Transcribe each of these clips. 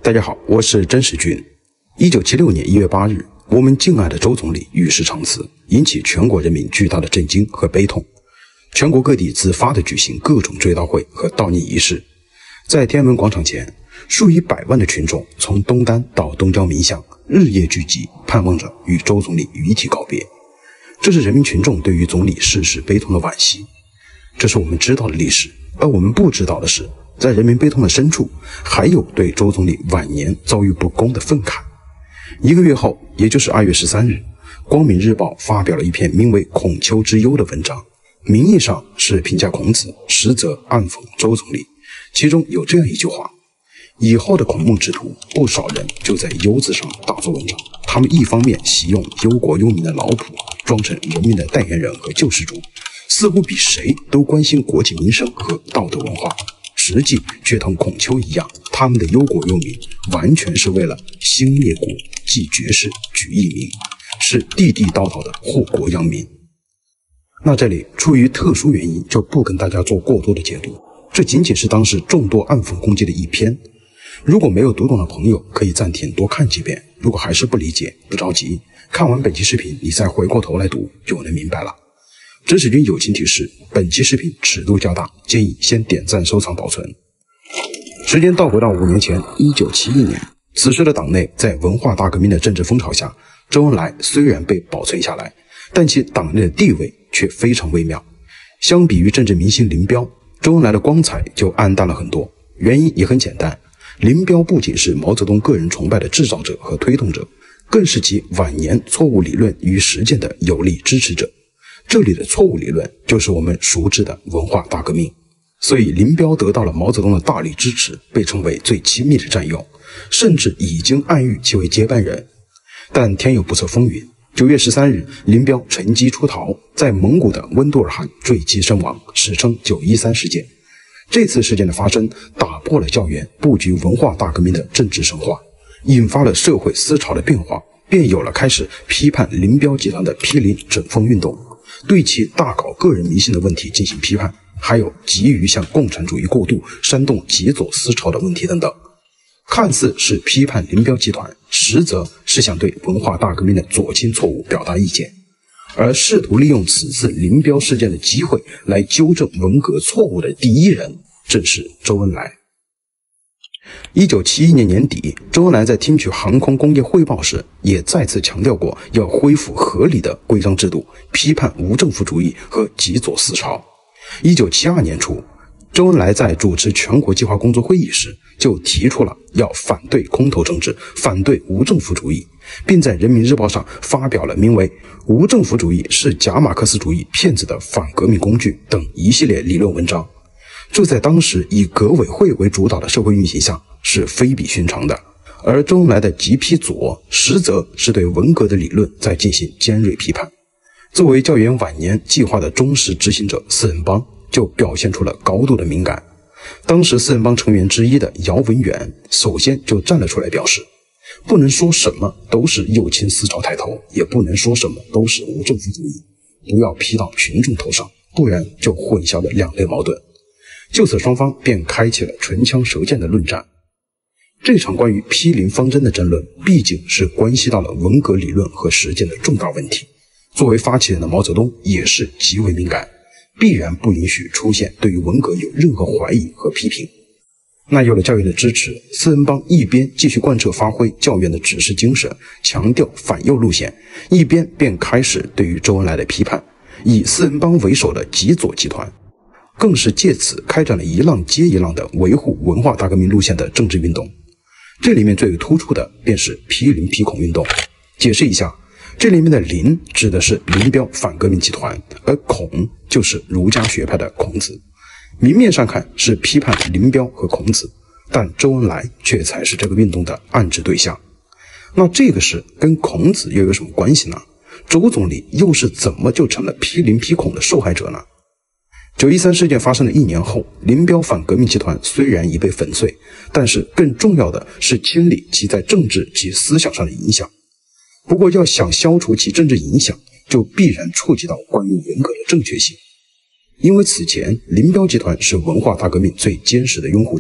大家好，我是真实君。1976年1月8日，我们敬爱的周总理与世长辞，引起全国人民巨大的震惊和悲痛。全国各地自发地举行各种追悼会和悼念仪式。在天安门广场前，数以百万的群众从东单到东郊民巷，日夜聚集，盼望着与周总理遗体告别。这是人民群众对于总理逝世悲痛的惋惜。这是我们知道的历史，而我们不知道的是，在人民悲痛的深处，还有对周总理晚年遭遇不公的愤慨。1个月后，也就是2月13日，光明日报发表了一篇名为《孔丘之忧》的文章，名义上是评价孔子，实则暗讽周总理。其中有这样一句话：以后的孔孟之徒，不少人就在忧字上大做文章。他们一方面习用忧国忧民的老朴，装成人民的代言人和救世主，似乎比谁都关心国计民生和道德文化，实际却同孔丘一样，他们的忧国忧民完全是为了兴灭国、继绝世、举一民，是地地道道的祸国殃民。那这里出于特殊原因，就不跟大家做过多的解读，这仅仅是当时众多暗讽攻击的一篇。如果没有读懂的朋友，可以暂停多看几遍，如果还是不理解，不着急，看完本期视频你再回过头来读就能明白了。真实君友情提示，本期视频尺度较大，建议先点赞、收藏、保存。时间倒回到5年前，1971年，此时的党内在文化大革命的政治风潮下，周恩来虽然被保存下来，但其党内的地位却非常微妙。相比于政治明星林彪，周恩来的光彩就暗淡了很多。原因也很简单，林彪不仅是毛泽东个人崇拜的制造者和推动者，更是其晚年错误理论与实践的有力支持者。这里的错误理论就是我们熟知的文化大革命。所以林彪得到了毛泽东的大力支持，被称为最亲密的战友，甚至已经暗喻其为接班人。但天有不测风云，9月13日，林彪乘机出逃，在蒙古的温都尔汗坠机身亡，史称913事件。这次事件的发生，打破了教员布局文化大革命的政治神话，引发了社会思潮的变化，便有了开始批判林彪集团的批林整风运动，对其大搞个人迷信的问题进行批判，还有急于向共产主义过渡、煽动极左思潮的问题等等。看似是批判林彪集团，实则是想对文化大革命的左倾错误表达意见。而试图利用此次林彪事件的机会来纠正文革错误的第一人，正是周恩来。1971年年底，周恩来在听取航空工业汇报时，也再次强调过要恢复合理的规章制度，批判无政府主义和极左思潮。1972年初，周恩来在主持全国计划工作会议时，就提出了要反对空头政治，反对无政府主义，并在人民日报上发表了名为《无政府主义是假马克思主义骗子的反革命工具》等一系列理论文章。这在当时以革委会为主导的社会运行下是非比寻常的。而周恩来的急批左，实则是对文革的理论在进行尖锐批判。作为教员晚年计划的忠实执行者，四人帮就表现出了高度的敏感。当时四人帮成员之一的姚文元首先就站了出来，表示不能说什么都是右倾思潮抬头，也不能说什么都是无政府主义，不要批到群众头上，不然就混淆了两类矛盾。就此双方便开启了唇枪舌剑的论战。这场关于批林方针的争论毕竟是关系到了文革理论和实践的重大问题，作为发起人的毛泽东也是极为敏感，必然不允许出现对于文革有任何怀疑和批评。那有了教员的支持，四人帮一边继续贯彻发挥教员的指示精神，强调反右路线，一边便开始对于周恩来的批判，以四人帮为首的极左集团更是借此开展了一浪接一浪的维护文化大革命路线的政治运动。这里面最为突出的便是批林批孔运动。解释一下，这里面的林指的是林彪反革命集团，而孔就是儒家学派的孔子。明面上看是批判林彪和孔子，但周恩来却才是这个运动的暗指对象。那这个事跟孔子又有什么关系呢？周总理又是怎么就成了批林批孔的受害者呢？913事件发生的1年后，林彪反革命集团虽然已被粉碎，但是更重要的是清理其在政治及思想上的影响。不过要想消除其政治影响，就必然触及到关于文革的正确性。因为此前林彪集团是文化大革命最坚实的拥护者，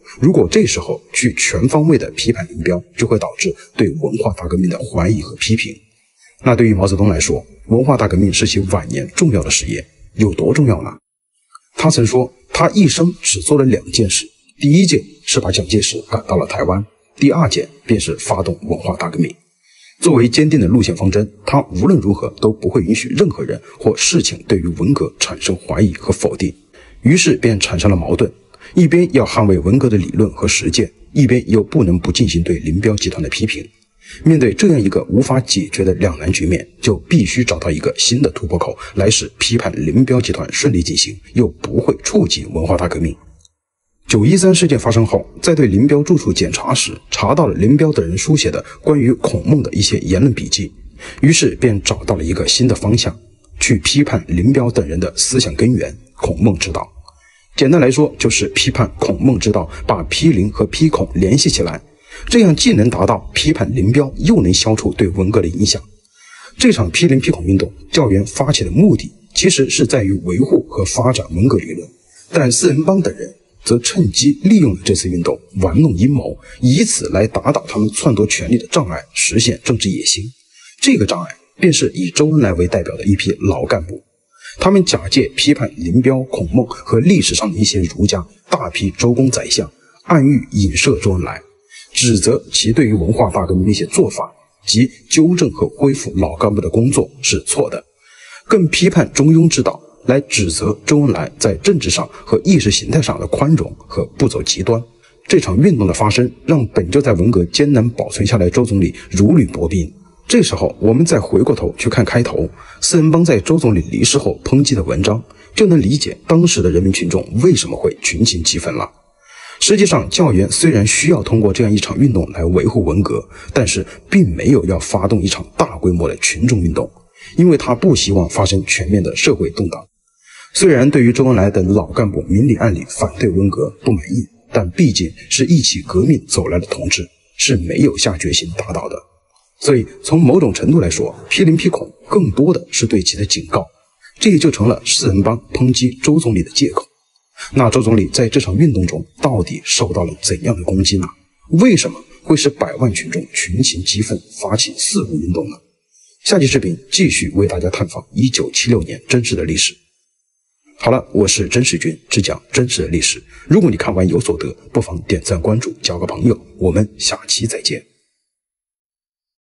如果这时候去全方位的批判林彪，就会导致对文化大革命的怀疑和批评。那对于毛泽东来说，文化大革命是其晚年重要的事业，有多重要呢？他曾说，他一生只做了2件事，第一件是把蒋介石赶到了台湾，第2件便是发动文化大革命。作为坚定的路线方针，他无论如何都不会允许任何人或事情对于文革产生怀疑和否定，于是便产生了矛盾，一边要捍卫文革的理论和实践，一边又不能不进行对林彪集团的批评。面对这样一个无法解决的两难局面，就必须找到一个新的突破口，来使批判林彪集团顺利进行，又不会触及文化大革命。913事件发生后，在对林彪住处检查时，查到了林彪等人书写的关于孔孟的一些言论笔记，于是便找到了一个新的方向，去批判林彪等人的思想根源——孔孟之道。简单来说，就是批判孔孟之道，把批林和批孔联系起来，这样既能达到批判林彪，又能消除对文革的影响。这场批林批孔运动，教员发起的目的其实是在于维护和发展文革理论，但四人帮等人则趁机利用了这次运动，玩弄阴谋，以此来打倒他们篡夺权力的障碍，实现政治野心。这个障碍便是以周恩来为代表的一批老干部，他们假借批判林彪、孔孟和历史上的一些儒家，大批周公宰相，暗喻影射周恩来，指责其对于文化大革命的一些做法及纠正和恢复老干部的工作是错的，更批判中庸之道，来指责周恩来在政治上和意识形态上的宽容和不走极端。这场运动的发生，让本就在文革艰难保存下来周总理如履薄冰。这时候我们再回过头去看开头，四人帮在周总理离世后抨击的文章，就能理解当时的人民群众为什么会群情激愤了。实际上，教员虽然需要通过这样一场运动来维护文革，但是并没有要发动一场大规模的群众运动，因为他不希望发生全面的社会动荡。虽然对于周恩来等老干部明里暗里反对文革不满意，但毕竟是一起革命走来的同志，是没有下决心打倒的。所以从某种程度来说，批林批孔更多的是对其的警告，这也就成了四人帮抨击周总理的借口。那周总理在这场运动中到底受到了怎样的攻击呢？为什么会使百万群众群情激愤，发起四五运动呢？下期视频继续为大家探访1976年真实的历史。好了，我是真实君，只讲真实的历史。如果你看完有所得，不妨点赞关注，交个朋友。我们下期再见。